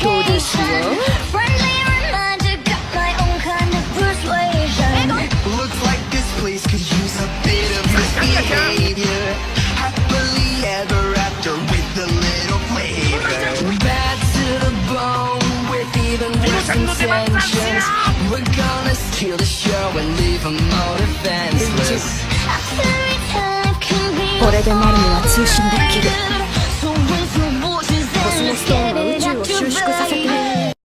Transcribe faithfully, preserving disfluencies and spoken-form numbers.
どうですよ。 Looks like this place could use a bit of misbehavior. Happily ever after with a little flavor. Bad to the bone with even worse intentions. We're gonna steal the show and leave them all defenseless. これでなるには通信できる。コスモストーン